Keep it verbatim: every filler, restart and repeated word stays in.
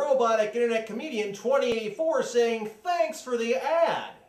Robotic Internet Comedian twenty eighty-four saying thanks for the ad.